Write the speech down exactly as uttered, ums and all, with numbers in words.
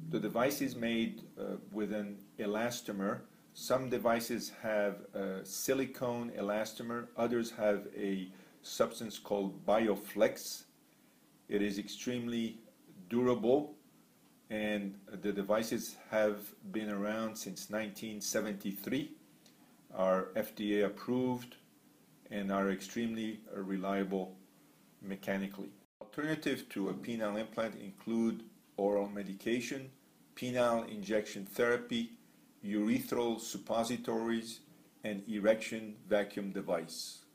The device is made uh, with an elastomer. Some devices have a silicone elastomer, others have a substance called BioFlex. It is extremely durable, and the devices have been around since nineteen seventy-three, are F D A approved, and are extremely reliable mechanically. Alternatives to a penile implant include oral medication, penile injection therapy, urethral suppositories, and erection vacuum device.